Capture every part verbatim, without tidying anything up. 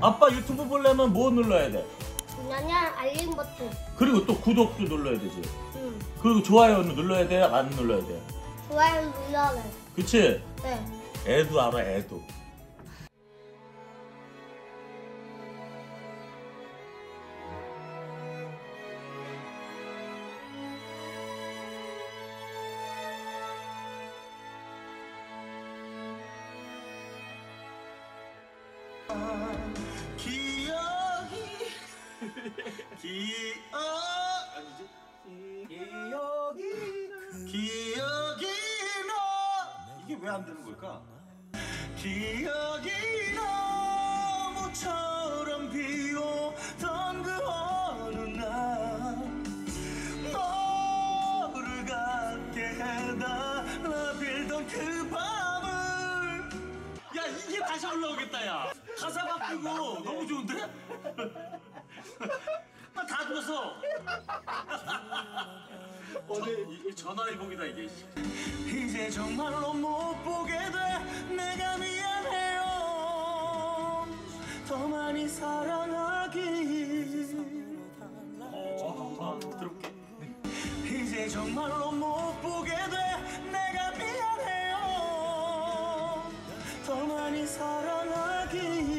아빠 유튜브 보려면 뭐 눌러야 돼? 그냥 알림 버튼. 그리고 또 구독도 눌러야 되지. 응. 그리고 좋아요는 눌러야 돼? 안 눌러야 돼? 좋아요 눌러야 돼. 그치? 네. 애도 알아, 애도. 기억이 기억 아니지? 기억이 기억이 나 이게 왜 안 되는 걸까? 기억이 너무처럼 비오던 그 어느 날 너를 갖게 해달라 빌던 그 밤을 야 이게 다시 올라오겠다 야 가사 바뀌고 너무 좋은데? 나 다 죽었어. 오늘 이 전화위복이다 이게. 이제 정말로 못 보게 돼. 내가 미안해요. 더 많이 사랑하기. 어, 들어볼게. 이제 정말로 못 보게 돼. 내가 미안해요. 더 많이 사랑하기.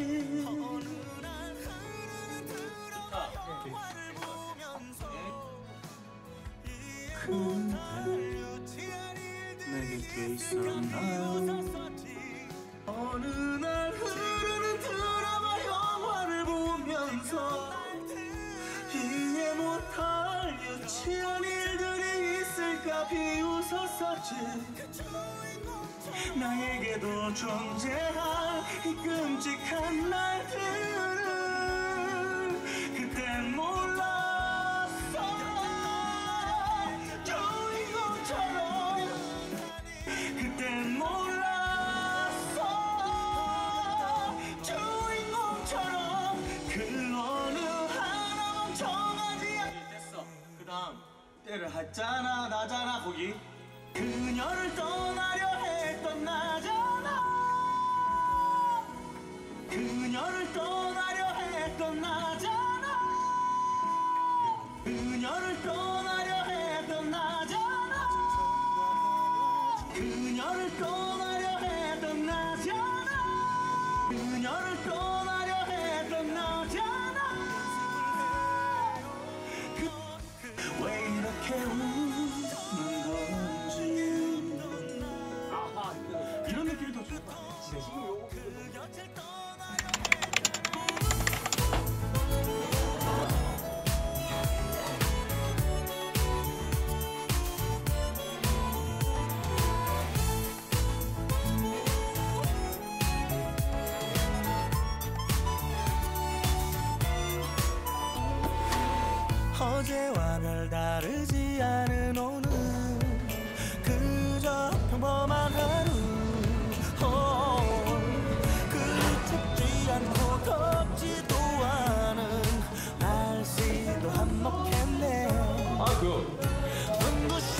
내게 돼 있었나요? 어느 날 흐르는 드라마 영화를 보면서 이해 못할 유치한 일들이 있을까 비웃었었지. 나에게도 존재할 이 끔찍한 날들을 그땐 몰랐어. 그땐 몰랐어. 주인공처럼 그 어느 하나 멈춰가지 않... 됐어. 그 다음 때를 했잖아 나잖아 거기. 그녀를 떠나려 했던 나잖아. 그녀를 떠나려 했던 나잖아. 그녀를 떠나려 했던 나잖아. 그녀를 떠나려 했던 나잖아. 그녀를 떠나려 했던 나잖아. 그, 왜 이렇게 우는 건지. 아하, 이런 느낌이 더 좋다. 지금 요거 어제와 별다르지 않은 오늘 그저 평범한 하루. 그리 춥지 않고 덥지도 않은 날씨도 한몫했네. 아, 그 눈부신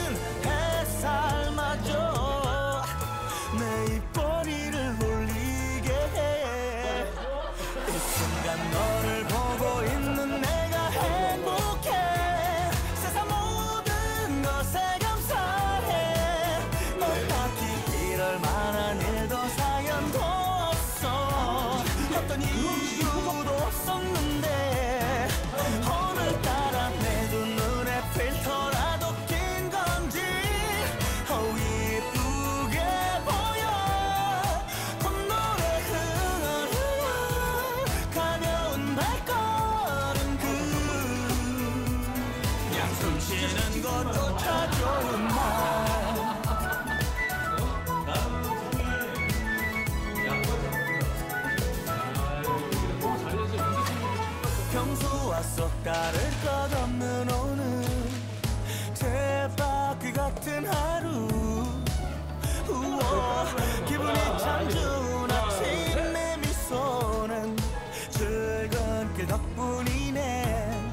햇살마저 내 입꼬리를 놀리게 해. 이 순간 너를 보고 있는 내가 행복해. 세상 모든 것에 감사해. 너 딱히 이럴 만한 일도 사연도 없어. 어떤 이유도 없었는데 오늘따라 내 두 눈에 필터라도 낀 건지 어 이쁘게 보여. 콧노래 흐르는 가벼운 발걸음 그 양숨 쉬는 것조차 좋은 날. 평소와 썩 다를 것 없는 오늘 쳇바퀴 같은 하루. 우와, 기분이 참 좋은 아침. 내 미소는 출근길 덕분이네.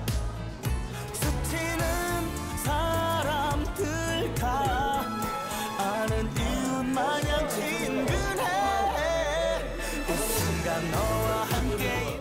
스치는 사람들과 아는 이웃 마냥 친근해. 이 순간 너와 함께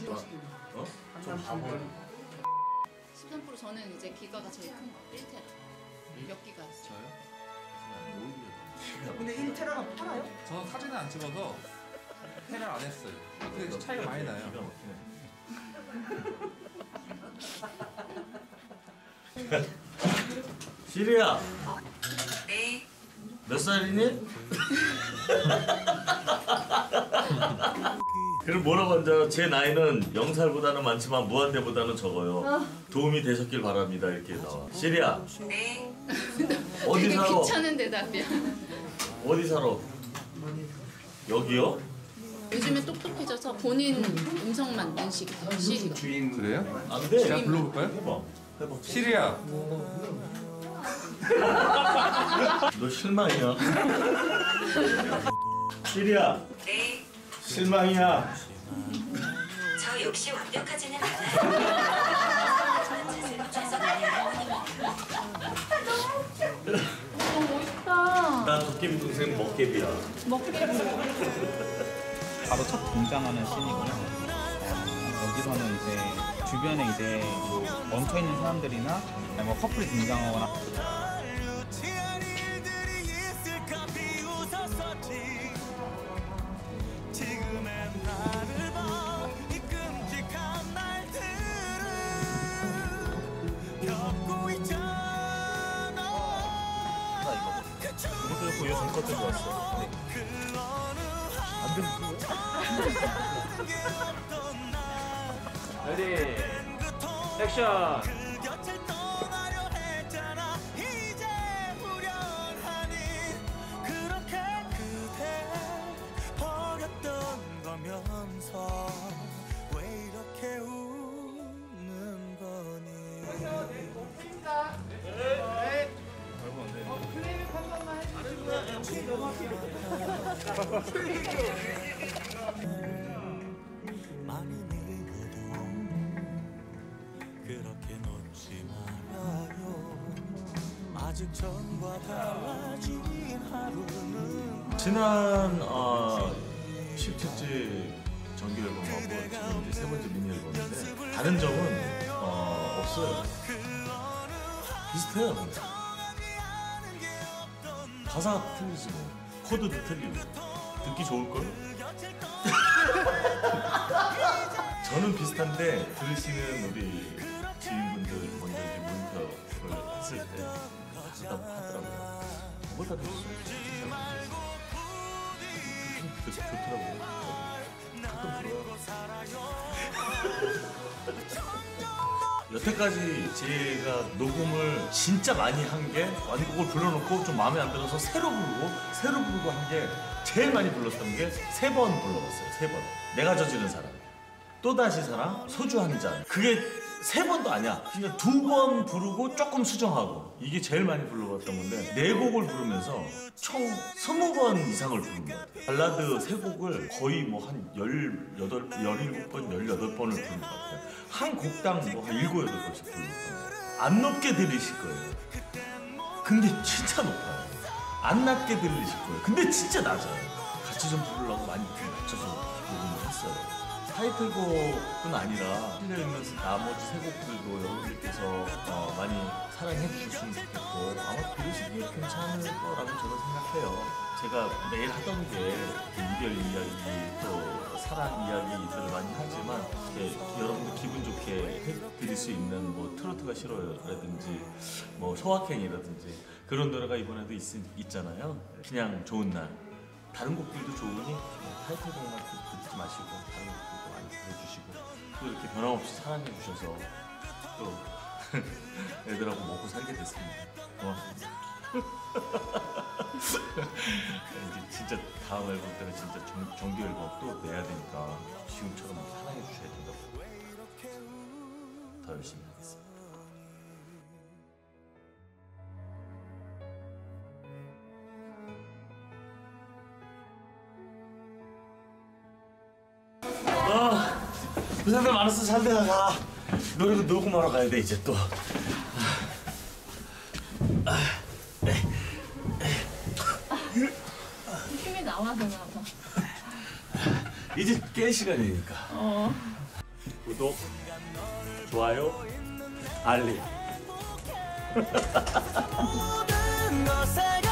어? 좀 바보. 십삼 프로 저는 이제 기가가 제일 큰 거. 일 테라. 몇 기가 있어요? 저요? 근데 일 테라가 팔아요? 저는 사진을 안 찍어서 테를 안 했어요. 근데 차이가 많이 나요. 기가 막히네. 시리야. 네. 몇 살이니? 그럼 뭐라고 앉아? 제 나이는 영 살보다는 많지만 무한대보다는 적어요. 도움이 되셨길 바랍니다. 이렇게 나와. 시리야. 네. 어디 되게 살아? 귀찮은 대답이야. 어디 살아? 여기요? 요즘에 똑똑해져서 본인 음성만 인식해요. 시리가. 그래요? 안 돼. 제가 불러볼까요? 해봐. 해봐. 시리야. 너 실망이야. 시리야. 네, 실망이야. 저 역시 완벽하지는 않아요. 하지만 최선을 너무 멋있다. 나 도깨비 동생 먹개비야. 바로 첫 등장하는 씬이고요. 어, 여기서는 이제 주변에 이제 뭐 멈춰 있는 사람들이나 아니면 뭐 커플이 등장하거나 나 이거. 이것도 좋고 요즘 것도 좋았어. 안 되는 레디 액션. 그렇게 놓지 말아요. 아직 전과 달라진 하루는 지난 어, 십칠 째 정규 앨범하고 지금 이제 세 번째 미니 앨범인데 다른 점은 어, 없어요. 비슷해요. 그냥. 가사가 틀리지 뭐. 코드도 틀리고 듣기 좋을걸? 저는 비슷한데 들으시는 우리 지인분들 먼저 이제 모니터를 했을 때 하다 하더라고요. 뭐보다 더 좋더라고요. 가끔 불러요. 여태까지 제가 녹음을 진짜 많이 한 게 완곡을 불러놓고 좀 마음에 안 들어서 새로 부르고 새로 부르고 한 게 제일 많이 불렀던 게 세 번 불러봤어요. 세 번. 내가 저지른 사랑, 또다시 사랑, 소주 한 잔. 그게 세 번도 아니야. 그냥 두 번 부르고 조금 수정하고 이게 제일 많이 불러봤던 건데 네 곡을 부르면서 총 스무 번 이상을 부른 것 같아요. 발라드 세 곡을 거의 뭐 한 열여덟, 열일곱 번, 열여덟 번을 부른 것 같아요. 한 곡당 뭐 한 일곱, 여덟 번씩 부르는 거예요. 안 높게 들리실 거예요. 근데 진짜 높아요. 안 낮게 들리실 거예요. 근데 진짜 낮아요. 같이 좀 부르려고 많이 낮춰서 녹음을 했어요. 타이틀곡뿐 아니라 실려있는 나머지 세 곡들도 여러분들께서 어, 많이 사랑해 주셨으면 좋겠고 아마 들으시기에 괜찮을 거라고 저는 생각해요. 제가 매일 하던 게 이별 이야기 또 사랑 이야기들을 많이 하지만 여러분들 기분 좋게 해드릴 수 있는 뭐 트로트가 싫어요라든지 뭐 소확행이라든지 그런 노래가 이번에도 있, 있잖아요. 그냥 좋은 날 다른 곡들도 좋으니 타이틀곡만 듣지 마시고 다른 곡들도 많이 들어주시고 또 이렇게 변함없이 사랑해 주셔서 또 애들하고 먹고 살게 됐습니다. 고맙습니다. 이제 진짜 다음 앨범 때는 진짜 정, 정규 앨범 또 내야 되니까 지금처럼 사랑해 주셔야 된다고 더 열심히 하겠습니다. 아, 고생들 많았어. 잘 돼가. 노래도 녹음하러 가야 돼 이제 또. 힘이 나와서 나와. 이제 깰 시간이니까. 어. 구독, 좋아요, 알림. 모든 것에